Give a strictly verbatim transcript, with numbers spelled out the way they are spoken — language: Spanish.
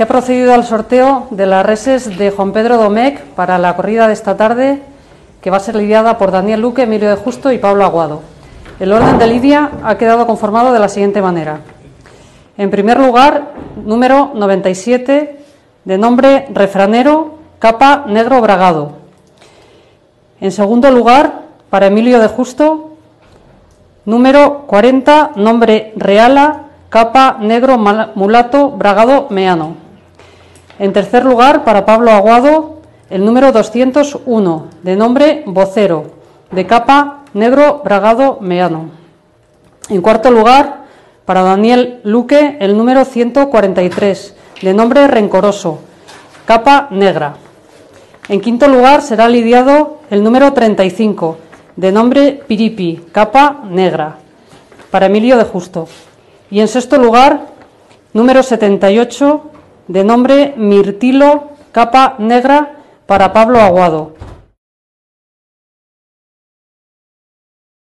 Se ha procedido al sorteo de las reses de Juan Pedro Domecq para la corrida de esta tarde, que va a ser lidiada por Daniel Luque, Emilio de Justo y Pablo Aguado. El orden de lidia ha quedado conformado de la siguiente manera. En primer lugar, número noventa y siete, de nombre Refranero, capa negro bragado. En segundo lugar, para Emilio de Justo, número cuarenta, nombre Reala, capa negro mulato bragado meano. En tercer lugar, para Pablo Aguado, el número doscientos uno, de nombre Vocero, de capa negro bragado meano. En cuarto lugar, para Daniel Luque, el número ciento cuarenta y tres, de nombre Rencoroso, capa negra. En quinto lugar será lidiado el número treinta y cinco, de nombre Piripi, capa negra, para Emilio de Justo. Y en sexto lugar, número setenta y ocho, de nombre Mirtilo, capa negra, para Pablo Aguado.